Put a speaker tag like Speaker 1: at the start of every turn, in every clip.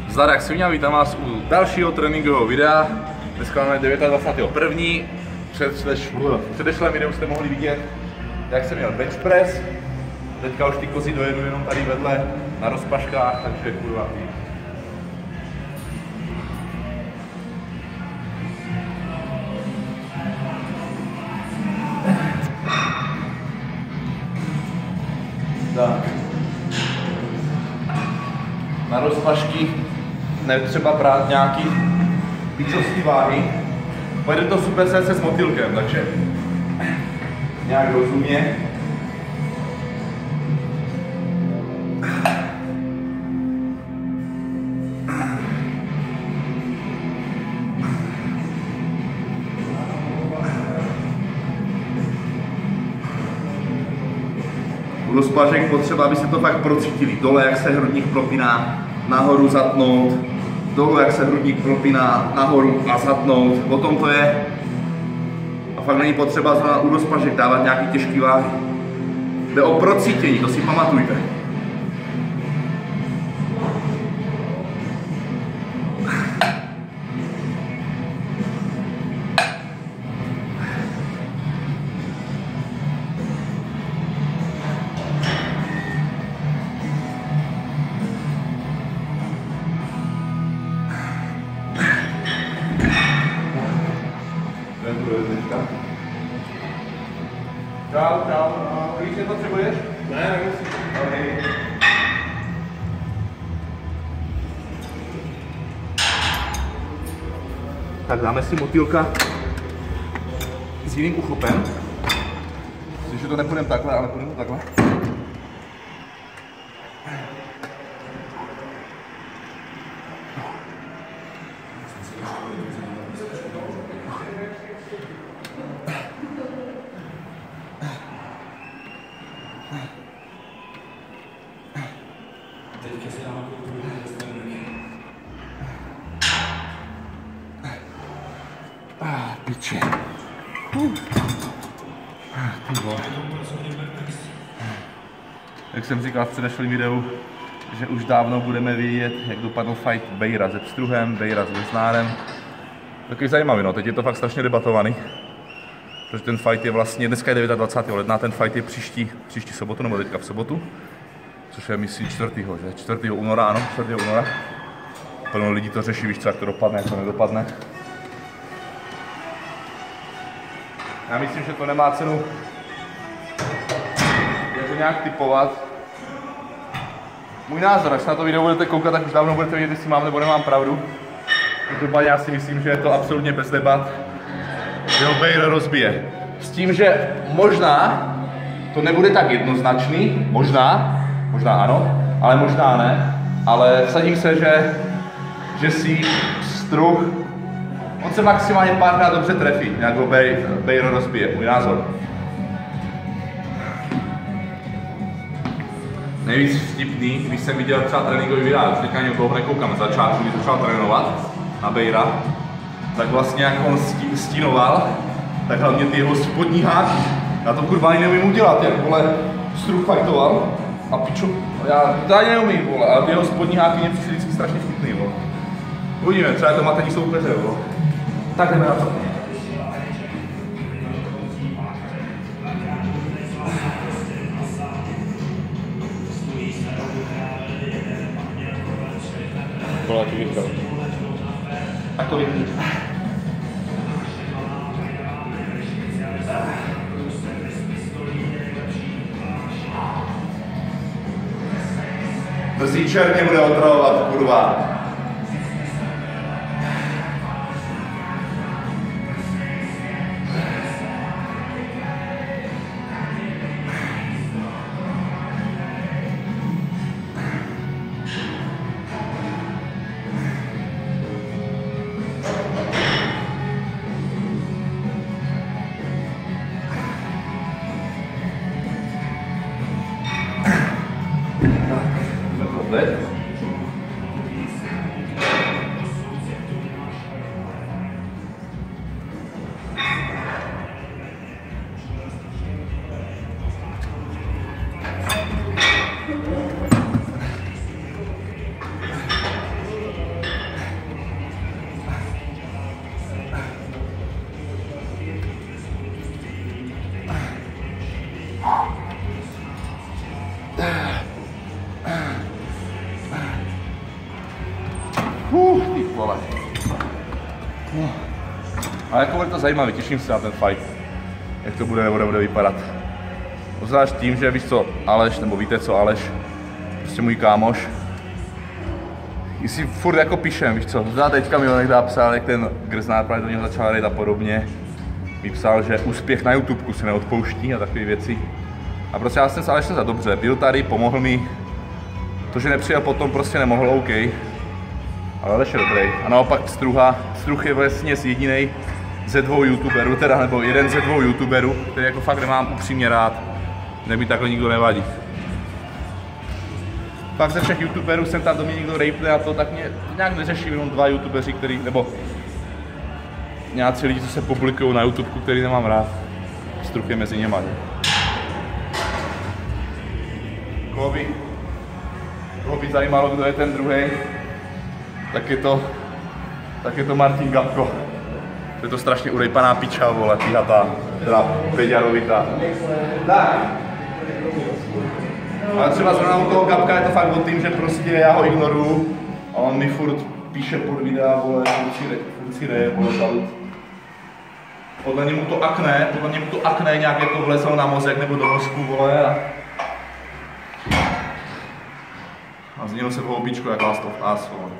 Speaker 1: Zdar jak sviňa, vítám vás u dalšího tréninkového videa. Dneska máme 29.1. V předešlém videu jste mohli vidět, jak jsem měl bench press. Teďka už ty kozy dojedu jenom tady vedle na rozpaškách, takže kurva ty. Tak. Na rozpašky netřeba brát nějaký pičovský váhy. Pojede to super se s motýlkem, takže nějak rozumně. U rozpašek potřeba, abyste to fakt procítili. Dole, jak se hrudník propíná, nahoru zatnout. Dole, jak se hrudník propíná, nahoru a zatnout. O tom to je. A fakt není potřeba u rozpašek dávat nějaký těžký váhy. Jde o procítění, to si pamatujte. Čau. Když se potřebuješ? Ne, nemusím. Okay. Tak dáme si motýlka s jiným uchopem. Myslím, že to nepůjdeme takhle, ale půjdeme takhle. Piče. Ty vole. Jak jsem říkal v předešlém videu, že už dávno budeme vědět, jak dopadl fight Bejra se Pstruhem, Bejra s Vesnárem. Takový zajímavý, no, teď je to fakt strašně debatovaný. Protože ten fight je vlastně, dneska je 29. ledna, ten fight je příští sobotu, nebo teďka v sobotu. Což je myslím 4. února, ano, 4. února. Plno lidí to řeší, víš co, jak to dopadne, jak to nedopadne. Já myslím, že to nemá cenu jako nějak typovat. Můj názor, až na to video budete koukat, tak už dávno budete vědět, jestli mám nebo nemám pravdu. Každopádně já si myslím, že je to absolutně bez debat, že ho Bejra rozbije. S tím, že možná to nebude tak jednoznačný, možná ano, ale možná ne. Ale vsadím se, že si Struh, on se maximálně párkrát dobře trefí, nějak ho Bejra rozbije, můj názor. Nejvíc vtipný, když jsem viděl třeba tréninkový videa, už teďka ani dlouho nekoukám, z začátku, když začal trénovat na Bejra, tak vlastně jak on stínoval, tak hlavně ty jeho spodní háky. Já to kurva ani neumím udělat, jak vole Struh fightoval a piču, já to ani neumím, vole, ale ty jeho spodní háky mě přišly vždycky strašně vtipný, vole. Uvidíme, třeba to matení soupeře, vole. Tak jdeme na to.
Speaker 2: Byla ti vyšel.
Speaker 1: Tak to vidím. To si černě bude otravovat, kurva. vole. No. Ale jako bude to zajímavý, těším se na ten fight. Jak to bude nebo nebude vypadat. Obzvlášť tím, že víš co, Aleš, nebo víte co, Aleš, prostě můj kámoš. I si furt jako píšem, víš co, za teďka mi ho někdo psal, jak ten Grznár právě do něho začal rejt a podobně. Mi psal, že úspěch na YouTubeku se neodpouští a takové věci. A prostě já jsem se Alešem za dobře, byl tady, pomohl mi. To, že nepřijel potom, prostě nemohl, OK. Ale Aleš je dobrý. A naopak Struh je vlastně jedinej ze 2 youtuberů, teda nebo jeden ze 2 youtuberů, který jako fakt nemám upřímně rád. Neby takhle nikdo nevadí. Pak ze 3 youtuberů jsem tam do mě někdo rejpne a to tak mě nějak neřeší, jenom 2 youtubeři, který, nebo nějací lidi, co se publikují na YouTube, který nemám rád. Struh je mezi něma. Koho by zajímalo, kdo je ten druhý, tak je to Martin Gabko. To je to strašně urejpaná piča, vole, týhatá, teda Peďarovitá. Tak. Ale třeba zrovna u toho Gabka je to fakt o tím, že prostě já ho ignoruju a on mi furt píše pod videa, vole, furt si reje, vole, salut. Podle němu to akné nějak jako vlezlo na mozek nebo do mozku, vole, a znělo se v houbičku jak Last of Us, vole.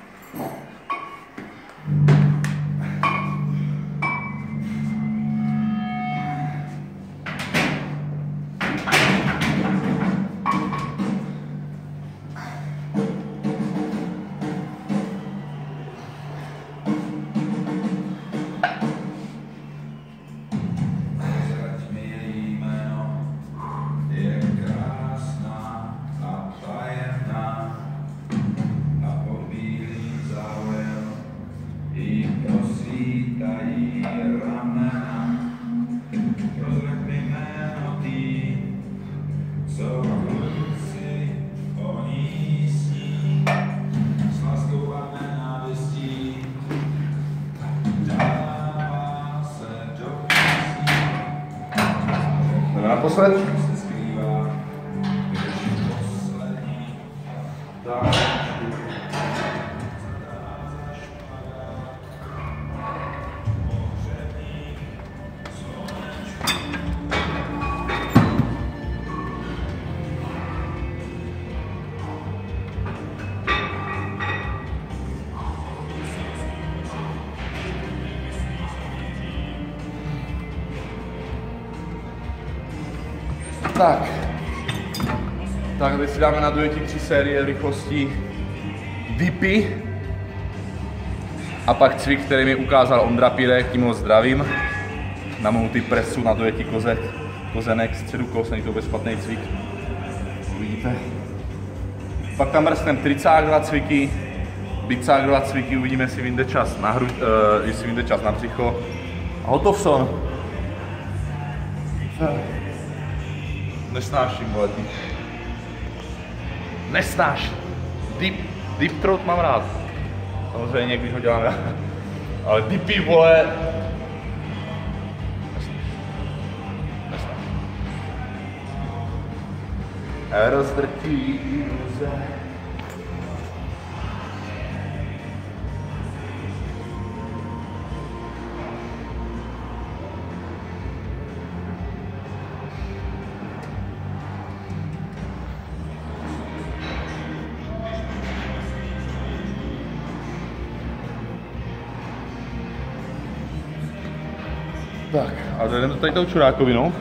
Speaker 1: Naposled. Tak teď si dáme na dueti 3 série rychlostí dipy a pak cvik, který mi ukázal Ondra Pirek, tím ho zdravím, na multipressu na dueti kozenek, středu kos, není to vůbec špatný cvik, uvidíte. Pak tam mrsknem tricák 2 cviky, bicák 2 cviky, uvidíme, jestli vyjde čas na hruď, jestli vyjde čas na břicho a hotov son. Nesnáším, vole, nesnáš. Deep throat mám rád. Samozřejmě, když ho dělám já. Ale dipy, vole. Nesnáš. Rozdrtí iluze. Tak, a jdeme tady tou čurákovinou.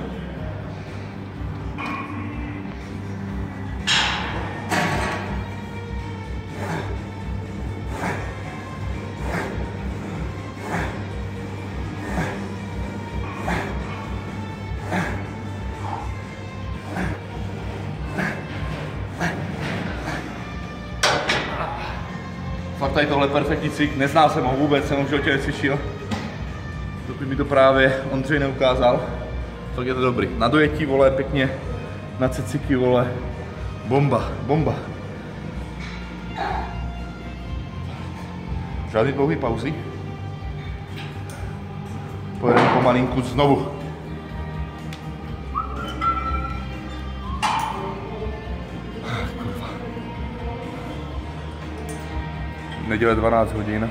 Speaker 1: Fakt tady tohle perfektní cvik, neznal jsem ho vůbec, jsem ho v životě necvičil. Dokud mi to právě Ondřej neukázal, tak je to dobrý. Na dojetí, vole, pěkně, na ceciky, vole, bomba. Žádný dlouhý pauzy. Pojedeme pomalinku znovu. Neděle 12 hodin.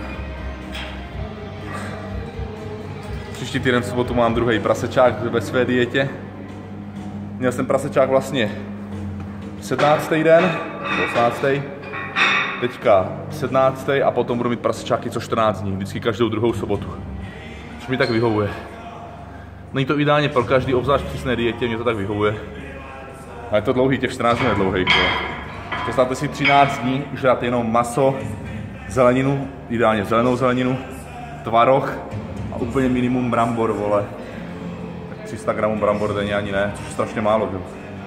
Speaker 1: Příští týden v sobotu mám druhý prasečák ve své dietě. Měl jsem prasečák vlastně 17. den, 18. Teďka 17. a potom budu mít prasečáky co 14 dní, vždycky každou druhou sobotu. Což mi tak vyhovuje. Není to ideálně pro každý, obzvlášť přísné dietě, mě to tak vyhovuje. A je to dlouhý, těch 14 dní je dlouhý. Představte si 13 dní, už dáte jenom maso, zeleninu, ideálně zelenou zeleninu, tvaroh a úplně minimum brambor, vole. Tak 300 gramů brambor denně ani ne, což je strašně málo, jo.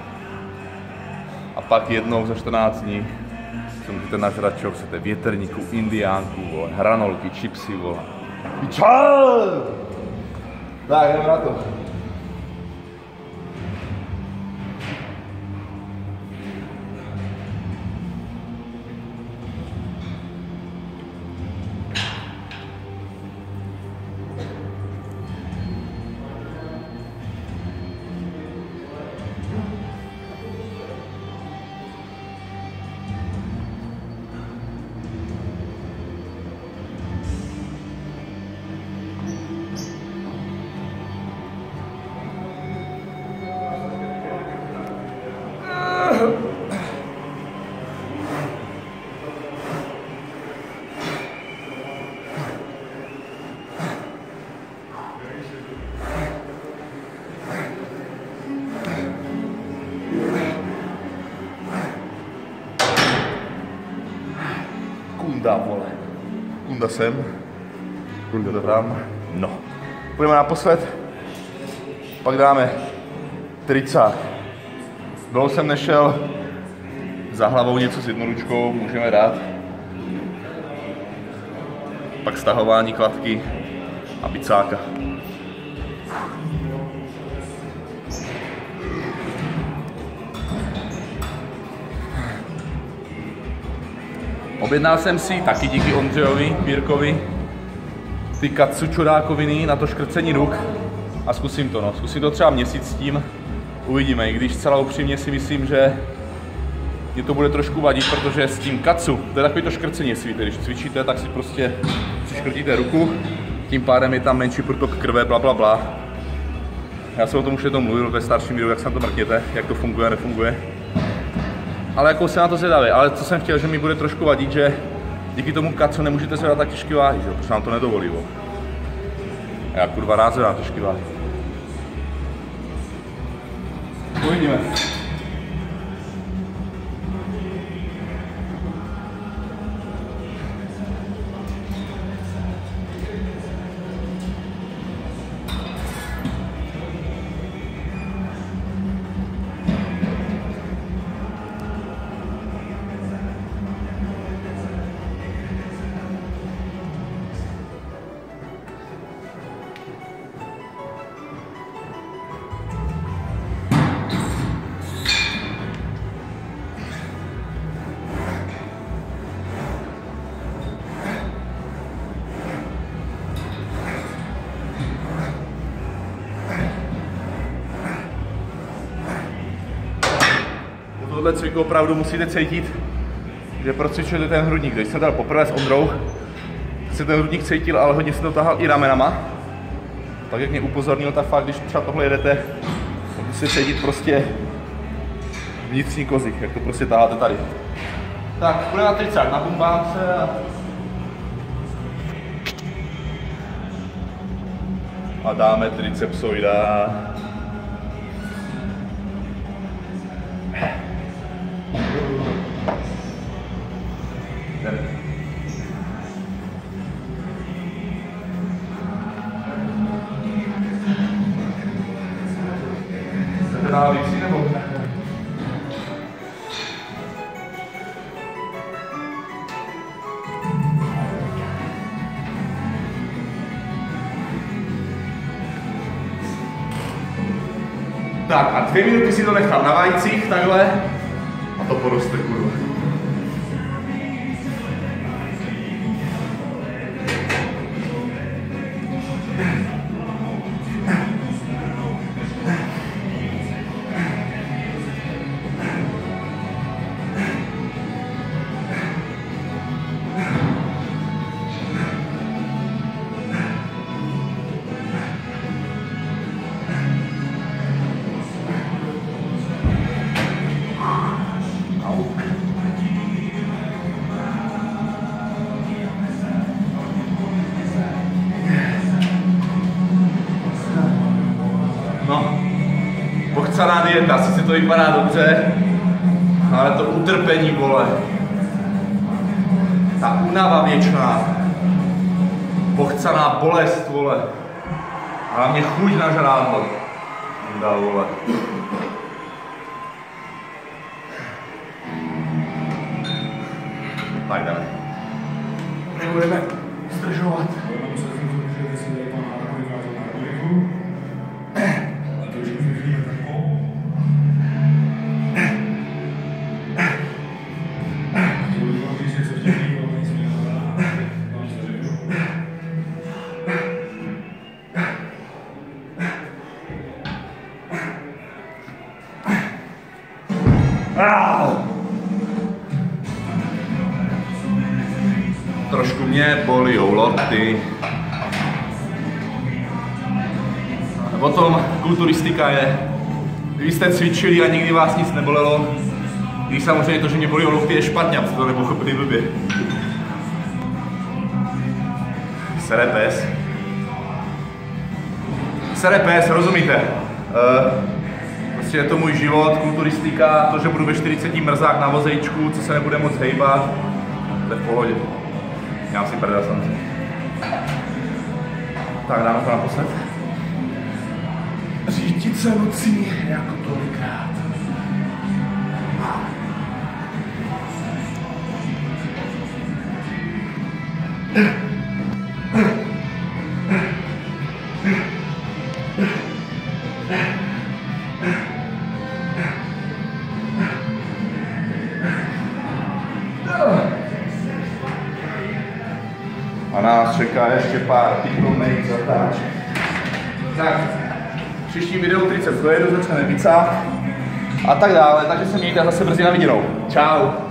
Speaker 1: A pak jednou za 14 dní si můžete nažrat, čeho chcete, větrníku, indiánku, vole, hranolky, chipsy, vole. Čau! Tak, jdeme na to. Kunda, vole. Kunda sem. Kunda tam. No. Půjdeme naposled. Pak dáme tricák. Dlouho jsem nešel. Za hlavou něco s jednoručkou můžeme dát. Pak stahování kladky a bicáka. Objednal jsem si, taky díky Ondřejovi Bírkovi, ty katsu čurákoviny na to škrcení ruk a zkusím to, no. Zkusím to třeba měsíc s tím, uvidíme, i když celá upřímně si myslím, že mě to bude trošku vadit, protože s tím katsu, to je takový to škrcení, jestli víte, když cvičíte, tak si prostě přiškrtíte ruku, tím pádem je tam menší protok krve, bla, bla, bla. Já jsem o tom už jednou mluvil ve starším videu, jak se na to mrkněte, jak to funguje a nefunguje. Ale jako se na to zvědavý, ale co jsem chtěl, že mi bude trošku vadit, že díky tomu katsu nemůžete zvedat tak těžký váhy, že? Protože nám to nedovolí. Jo. Já kurva rád zvedám těžký váhy. Uvidíme. Tohle cviku opravdu musíte cítit, že procvičujete ten hrudník. Když jsem dal poprvé s Ondrou, se ten hrudník cítil, ale hodně se to tahal i ramenama. Tak jak mě upozornil, tak fakt, když třeba tohle jedete, tak musíte cítit prostě vnitřní kozy, jak to prostě taháte tady. Tak, půjdeme na tricák, nabumbám se a dáme tricepsoida. Tak a 2 minuty si to nechám na vajících takhle a to poroste, kurva. vypadá dobře, ale to utrpení, vole. Ta únava věčná. Pochcaná bolest, vole. A hlavně chuť na žrádlo. Dá, vole. Tak jdeme. Nebudeme zdržovat. Trošku mě bolí lokty. Potom kulturistika je, když jste cvičili a nikdy vás nic nebolelo, když samozřejmě to, že mě bolí lokty, je špatně, abyste to nepochopili blbě. Sere pes. Sere pes, rozumíte? Prostě je to můj život, kulturistika, to, že budu ve 40 mrzák na vozejčku, co se nebude moc hejbat, to je v pohodě. Já si prdel samozřejmě. Tak dáme to naposled. Řídit se nocí jako tolikrát. A nás čeká ještě pár píplných zatáček. Tak, v příštím videu triceps dojedu, začneme bicách a tak dále, takže se mějte a zase brzy na viděnou. Čau.